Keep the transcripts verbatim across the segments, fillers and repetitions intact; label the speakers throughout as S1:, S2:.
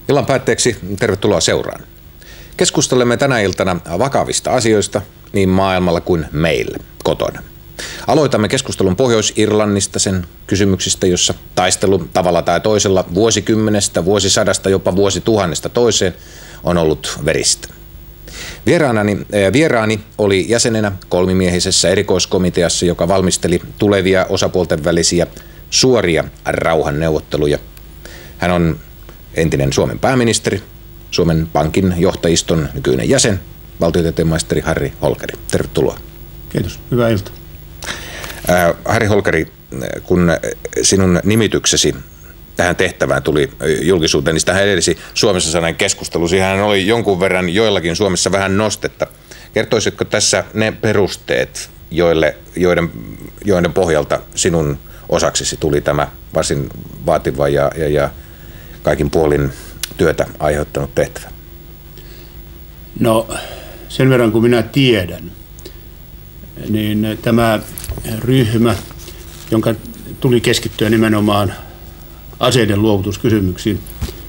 S1: Illan päätteeksi tervetuloa seuraan. Keskustelemme tänä iltana vakavista asioista niin maailmalla kuin meillä kotona. Aloitamme keskustelun Pohjois-Irlannista, sen kysymyksistä, jossa taistelu tavalla tai toisella vuosikymmenestä, vuosisadasta, jopa vuosituhannesta toiseen on ollut veristä. Vieraani, vieraani oli jäsenenä kolmimiehisessä erikoiskomiteassa, joka valmisteli tulevia osapuolten välisiä suoria rauhanneuvotteluja. Hän on entinen Suomen pääministeri, Suomen Pankin johtajiston nykyinen jäsen, valtiotieteen maisteri Harri Holkeri. Tervetuloa.
S2: Kiitos. Hyvää iltaa.
S1: Äh, Harri Holkeri, kun sinun nimityksesi tähän tehtävään tuli julkisuuteen, niin sitähän edellisi Suomessa sellainen keskustelu. Siihen oli jonkun verran joillakin Suomessa vähän nostetta. Kertoisitko tässä ne perusteet, joille, joiden, joiden pohjalta sinun osaksesi tuli tämä varsin vaativa ja, ja, ja kaikin puolin työtä aiheuttanut tehtävä?
S2: No sen verran kuin minä tiedän, niin tämä ryhmä, jonka tuli keskittyä nimenomaan aseiden luovutuskysymyksiin,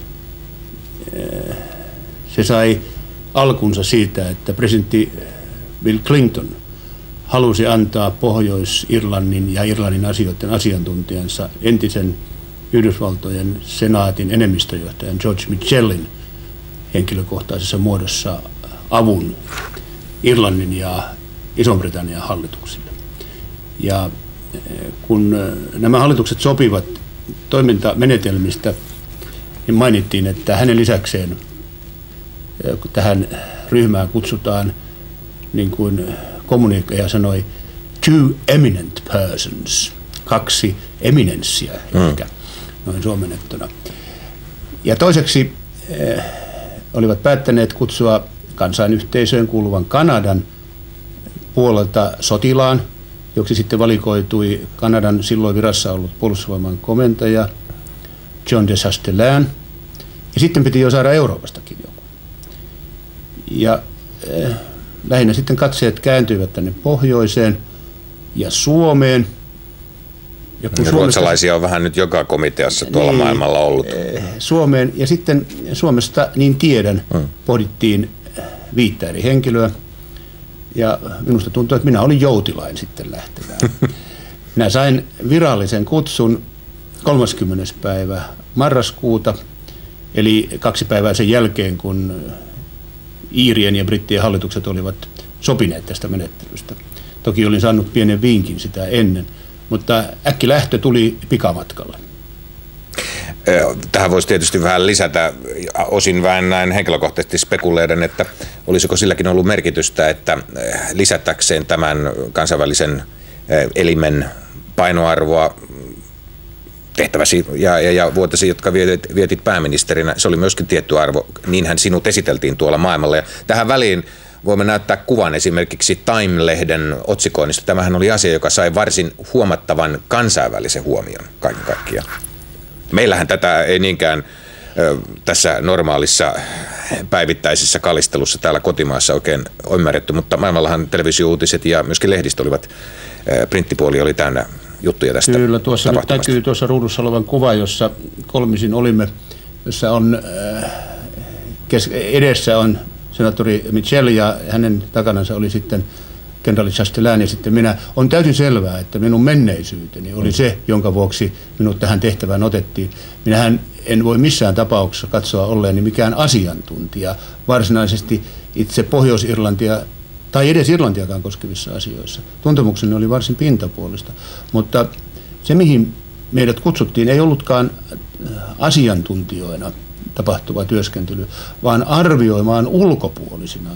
S2: se sai alkunsa siitä, että presidentti Bill Clinton halusi antaa Pohjois-Irlannin ja Irlannin asioiden asiantuntijansa entisen Yhdysvaltojen senaatin enemmistöjohtajan George Mitchellin henkilökohtaisessa muodossa avun Irlannin ja Ison-Britannian hallituksille. Ja kun nämä hallitukset sopivat toimintamenetelmistä, niin mainittiin, että hänen lisäkseen tähän ryhmään kutsutaan, niin kuin kommunikoija sanoi, two eminent persons, kaksi eminenssiä ehkä, mm. noin suomennettuna. Ja toiseksi eh, olivat päättäneet kutsua kansainyhteisöön kuuluvan Kanadan puolelta sotilaan, joksi sitten valikoitui Kanadan silloin virassa ollut puolustusvoiman komentaja John de Chastelain. Ja sitten piti jo saada Euroopastakin joku. Ja eh, lähinnä sitten katseet kääntyivät tänne pohjoiseen ja Suomeen.
S1: Ja kun ruotsalaisia on vähän nyt joka komiteassa tuolla niin, maailmalla ollut.
S2: Suomeen ja sitten Suomesta, niin tiedän, hmm. pohdittiin viittä eri henkilöä. Ja minusta tuntuu, että minä olin joutilain sitten lähtevään. Minä sain virallisen kutsun kolmaskymmenes päivä marraskuuta, eli kaksi päivää sen jälkeen, kun Iirien ja Brittien hallitukset olivat sopineet tästä menettelystä. Toki olin saanut pienen vinkin sitä ennen, mutta äkkilähtö tuli pikamatkalla.
S1: Tähän voisi tietysti vähän lisätä, osin vähän näin henkilökohtaisesti spekuleiden, että olisiko silläkin ollut merkitystä, että lisätäkseen tämän kansainvälisen elimen painoarvoa tehtäväsi ja, ja, ja vuotesi, jotka vietit, vietit pääministerinä, se oli myöskin tietty arvo, niinhän sinut esiteltiin tuolla maailmalla. Ja tähän väliin voimme näyttää kuvan esimerkiksi Time-lehden otsikoinnista. Tämähän oli asia, joka sai varsin huomattavan kansainvälisen huomion kaiken kaikkiaan. Meillähän tätä ei niinkään ö, tässä normaalissa päivittäisessä kalistelussa täällä kotimaassa oikein ymmärretty, mutta maailmallahan televisiouutiset ja myöskin lehdistö olivat, ö, printtipuoli oli täynnä juttuja tästä.
S2: Kyllä, tuossa nyt näkyy tuossa ruudussa olevan kuva, jossa kolmisin olimme, jossa on äh, kes- edessä on senaattori Mitchell ja hänen takanansa oli sitten kenraali Chastelain ja sitten minä. On täysin selvää, että minun menneisyyteni oli se, jonka vuoksi minut tähän tehtävään otettiin. Minähän en voi missään tapauksessa katsoa olleeni mikään asiantuntija varsinaisesti itse Pohjois-Irlantia tai edes Irlantiakaan koskevissa asioissa. Tuntemukseni oli varsin pintapuolista, mutta se mihin meidät kutsuttiin ei ollutkaan asiantuntijoina tapahtuva työskentely, vaan arvioimaan ulkopuolisina,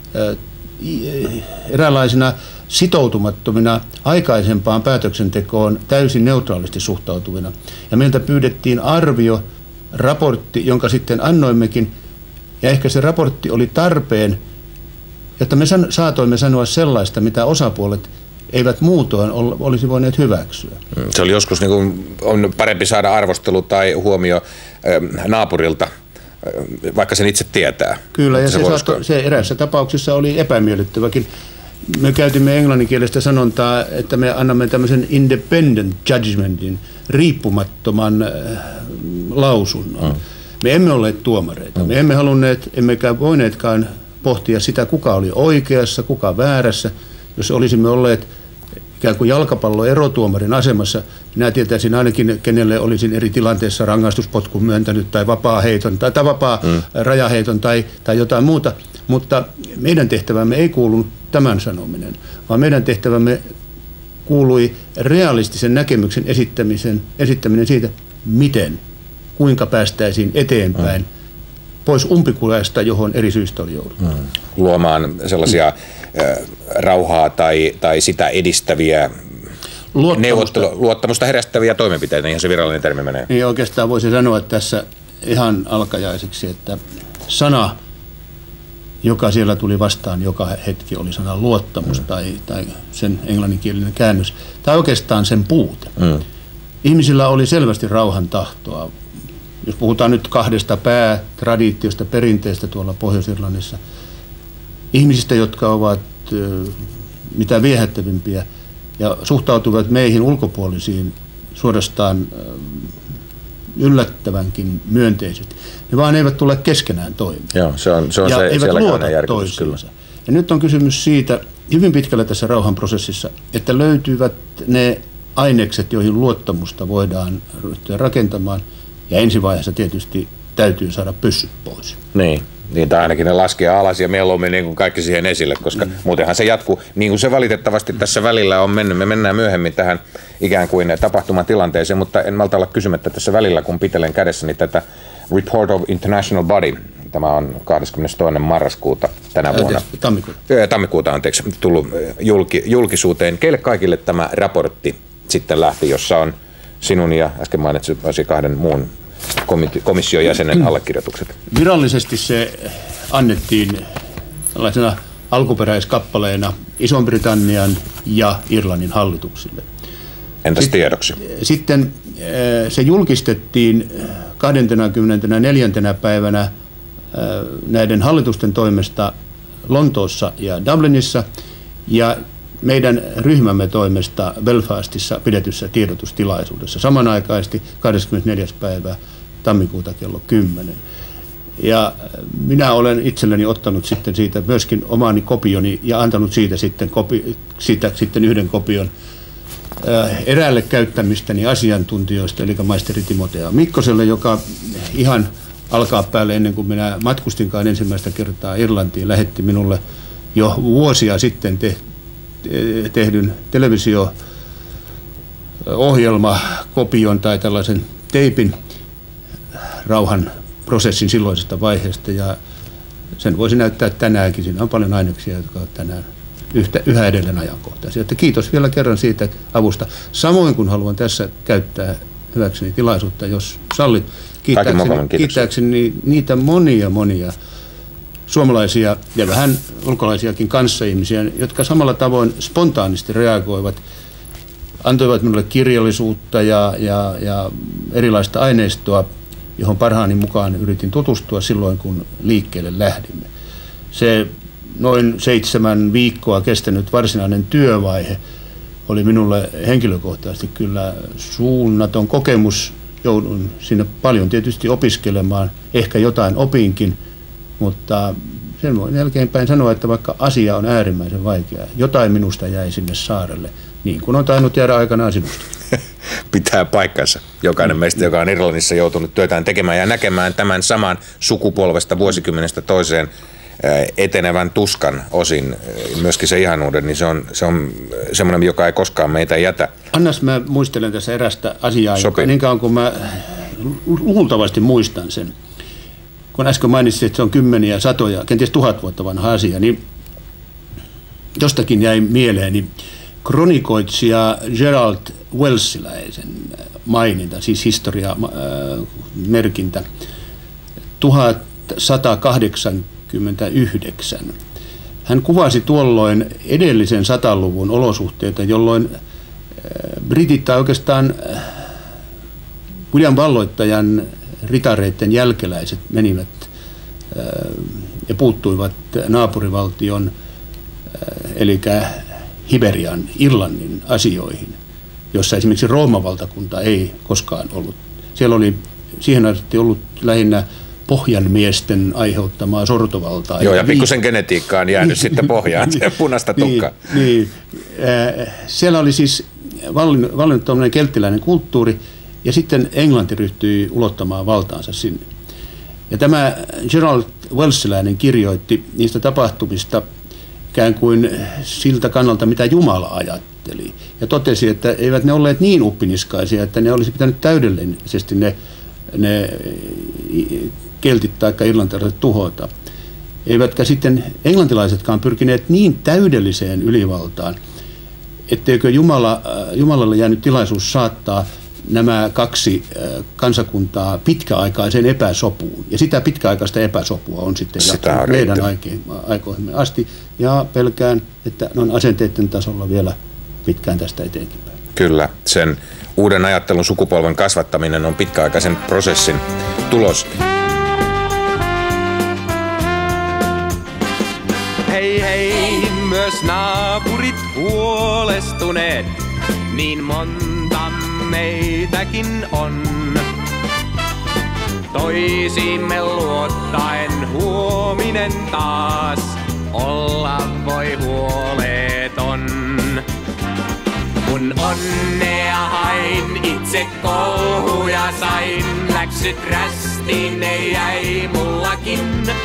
S2: eräänlaisina sitoutumattomina aikaisempaan päätöksentekoon täysin neutraalisti suhtautuvina. Ja meiltä pyydettiin arvio, raportti, jonka sitten annoimmekin, ja ehkä se raportti oli tarpeen, jotta me san- saatoimme sanoa sellaista, mitä osapuolet eivät muutoin ol- olisi voineet hyväksyä.
S1: Se oli joskus niin kuin, on parempi saada arvostelu tai huomio äh, naapurilta, äh, vaikka sen itse tietää.
S2: Kyllä, ja se, se, saattoi, se eräissä tapauksissa oli epämiellyttäväkin. Me käytimme englanninkielistä sanontaa, että me annamme tämmöisen independent judgmentin, riippumattoman äh, lausunnon. Hmm. Me emme olleet tuomareita. Me emme halunneet, emmekä voineetkaan pohtia sitä, kuka oli oikeassa, kuka väärässä. Jos olisimme olleet ikään kuin jalkapallo-erotuomarin asemassa, minä tietäisin ainakin, kenelle olisin eri tilanteessa rangaistuspotkun myöntänyt tai vapaa-heiton tai, tai vapaa-rajaheiton tai, tai jotain muuta. Mutta meidän tehtävämme ei kuulunut tämän sanominen, vaan meidän tehtävämme kuului realistisen näkemyksen esittämisen, esittäminen siitä, miten, kuinka päästäisiin eteenpäin mm. pois umpikujasta, johon eri syistä oli jouduttu. Mm.
S1: Luomaan sellaisia mm. äh, rauhaa tai, tai sitä edistäviä,
S2: luottamusta,
S1: luottamusta herättäviä toimenpiteitä, niin se virallinen termi menee.
S2: Niin oikeastaan voisi sanoa tässä ihan alkajaisiksi, että sana, joka siellä tuli vastaan joka hetki, oli sana luottamus mm. tai, tai sen englanninkielinen käännös, tai oikeastaan sen puute. Mm. Ihmisillä oli selvästi rauhan tahtoa. Jos puhutaan nyt kahdesta päätraditiosta, perinteestä tuolla Pohjois-Irlannissa, ihmisistä, jotka ovat mitä viehättävimpiä ja suhtautuvat meihin ulkopuolisiin suorastaan yllättävänkin myönteisesti. Ne vaan eivät tule keskenään toimeen.
S1: Joo, se on, se on
S2: ja
S1: se,
S2: eivät luota toisiinsa. Ja nyt on kysymys siitä, hyvin pitkällä tässä rauhanprosessissa, että löytyvät ne ainekset, joihin luottamusta voidaan ryhtyä rakentamaan. Ja ensivaiheessa tietysti täytyy saada pyssyt pois.
S1: Niin, niin tai ainakin ne laskee alas ja mieluummin niin kuin kaikki siihen esille, koska mm. muutenhan se jatkuu. Niin kuin se valitettavasti tässä välillä on mennyt. Me mennään myöhemmin tähän ikään kuin tapahtumatilanteeseen, mutta en malta olla kysymättä tässä välillä, kun pitelen kädessäni tätä Report of International Body. Tämä on kahdeskymmenestoinen marraskuuta tänä vuonna.
S2: Tammikuuta.
S1: Tammikuuta, anteeksi, tullut julki, julkisuuteen. Keille kaikille tämä raportti sitten lähti, jossa on sinun ja äsken mainitsin kahden muun komission jäsenen allekirjoitukset?
S2: Virallisesti se annettiin tällaisena alkuperäiskappaleena Ison-Britannian ja Irlannin hallituksille.
S1: Entäs
S2: sitten,
S1: tiedoksi?
S2: Sitten se julkistettiin kahdeskymmenesneljäs päivänä näiden hallitusten toimesta Lontoossa ja Dublinissa ja meidän ryhmämme toimesta Belfastissa pidetyssä tiedotustilaisuudessa samanaikaisesti kahdeskymmenesneljäs päivä tammikuuta kello kymmenen. Ja minä olen itselleni ottanut sitten siitä myöskin omani kopioni ja antanut siitä sitten, kopi, siitä sitten yhden kopion ää, eräälle käyttämistäni asiantuntijoista, eli maisteri Timotea Mikkoselle, joka ihan alkaa päälle ennen kuin minä matkustinkaan ensimmäistä kertaa Irlantiin, lähetti minulle jo vuosia sitten tehty tehdyn televisio-ohjelmakopion tai tällaisen teipin rauhan prosessin silloisesta vaiheesta, ja sen voisi näyttää tänäänkin. Siinä on paljon aineksia, jotka ovat tänään yhtä, yhä edelleen ajankohtaisia. Että kiitos vielä kerran siitä avusta. Samoin kun haluan tässä käyttää hyväkseni tilaisuutta, jos sallit, kiittääkseni, kiittääkseni niitä monia monia suomalaisia ja vähän ulkolaisiakin kanssaihmisiä, jotka samalla tavoin spontaanisti reagoivat, antoivat minulle kirjallisuutta ja, ja, ja erilaista aineistoa, johon parhaani mukaan yritin tutustua silloin, kun liikkeelle lähdimme. Se noin seitsemän viikkoa kestänyt varsinainen työvaihe oli minulle henkilökohtaisesti kyllä suunnaton kokemus. Joudun sinne paljon tietysti opiskelemaan, ehkä jotain opinkin, mutta sen voin jälkeenpäin sanoa, että vaikka asia on äärimmäisen vaikea, jotain minusta jäi sinne saarelle, niin kuin on tainnut jäädä aikanaan sinusta.
S1: Pitää paikkansa. Jokainen meistä, joka on Irlannissa joutunut työtään tekemään ja näkemään tämän saman sukupolvesta vuosikymmenestä toiseen etenevän tuskan osin, myöskin se ihanuuden, niin se on, se on semmoinen, joka ei koskaan meitä jätä.
S2: Annas mä muistelen tässä erästä asiaa, joka niin kauan kuin mä luultavasti muistan sen. Kun äsken mainitsin, että se on kymmeniä, satoja, kenties tuhat vuotta vanha asia, niin jostakin jäi mieleeni kronikoitsija Gerald Welsiläisen maininta, siis historiamerkintä, tuhatsatakahdeksankymmentäyhdeksän. Hän kuvasi tuolloin edellisen sataluvun olosuhteita, jolloin britit tai oikeastaan William valloittajan ritareiden jälkeläiset menivät ja puuttuivat naapurivaltion, eli Iberian, Irlannin asioihin, jossa esimerkiksi Rooman valtakunta ei koskaan ollut. Siellä oli siihen asti ollut lähinnä pohjanmiesten aiheuttamaa sortovaltaa.
S1: Joo, ja pikkusen genetiikkaa on jäänyt sitten pohjaan, se punaista tukkaa.
S2: Niin, niin. Äh, siellä oli siis vallinnut, vallinnut tuollainen kelttiläinen kulttuuri, ja sitten Englanti ryhtyi ulottamaan valtaansa sinne. Ja tämä Gerald Wellsiläinen kirjoitti niistä tapahtumista ikään kuin siltä kannalta, mitä Jumala ajatteli. Ja totesi, että eivät ne olleet niin uppiniskaisia, että ne olisi pitänyt täydellisesti ne, ne keltit tai irlantilaiset tuhota. Eivätkä sitten englantilaisetkaan pyrkineet niin täydelliseen ylivaltaan, etteikö Jumala, Jumalalle jäänyt tilaisuus saattaa nämä kaksi kansakuntaa pitkäaikaiseen epäsopuun. Ja sitä pitkäaikaista epäsopua on sitten jatkunut meidän aikoihimme asti. Ja pelkään, että noin asenteiden tasolla vielä pitkään tästä eteenkinpäin.
S1: Kyllä, sen uuden ajattelun sukupolven kasvattaminen on pitkäaikaisen prosessin tulos.
S3: Hei hei, myös naapurit huolestuneet, niin monta meitäkin on. Toisiimme luottaen huominen taas olla voi huoleton. Kun onnea hain, itse kouluja sain, läksyt rästiin ne jäi mullakin.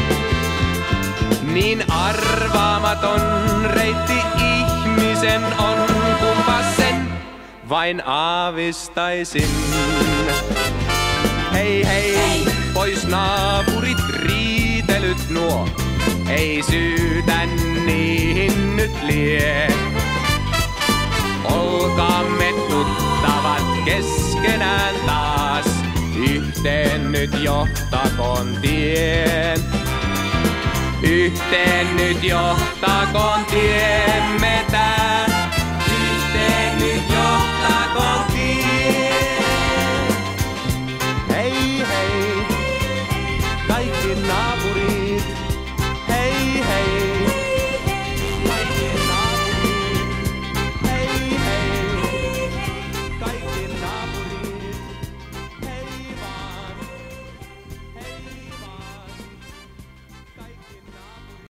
S3: Niin arvaamaton reitti ihmisen on, kumpa sen vain aavistaisin. Hei hei, pois naapurit riitelyt nuo, ei syytä niihin nyt lie. Olkaamme tuttavat keskenään taas, yhteen nyt johtakoon tien. Yhteen nyt johtakoon tiemme tää.